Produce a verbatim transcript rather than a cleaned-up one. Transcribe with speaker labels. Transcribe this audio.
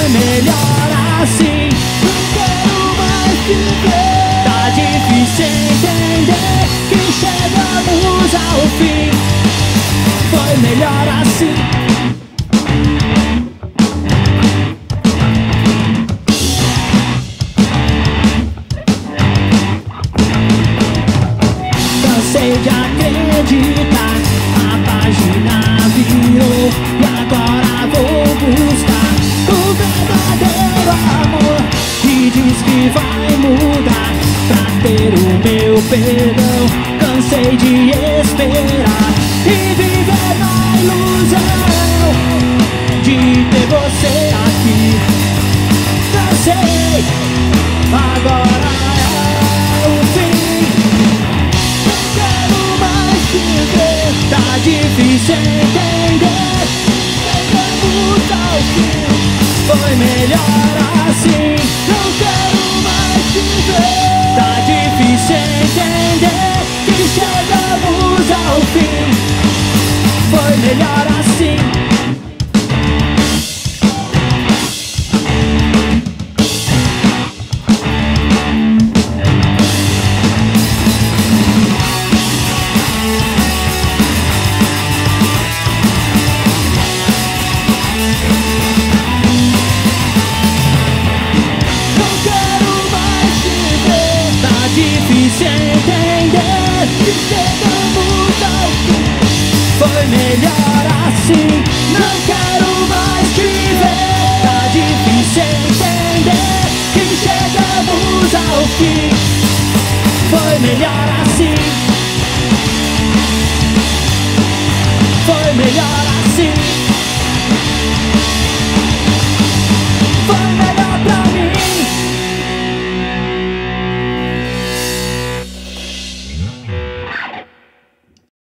Speaker 1: Foi melhor assim, não quero mais te ver. Tá difícil entender que chegamos ao fim. Foi melhor assim. Cansei de acreditar, a página virou e agora vou buscar o verdadeiro amor que diz que vai mudar pra ter o meu perdão. Cansei de esperar e viver na ilusão de ter você aqui. Cansei, agora é o fim. Não quero mais te ver. Tá difícil entender, chegamos ao fim. Foi melhor assim, não quero mais te ver. Tá difícil entender que chegamos ao fim. Foi melhor assim. Difícil entender que chegamos ao fim. Foi melhor assim, não quero mais te ver. Tá difícil entender que chegamos ao fim. Foi melhor assim. Foi melhor assim.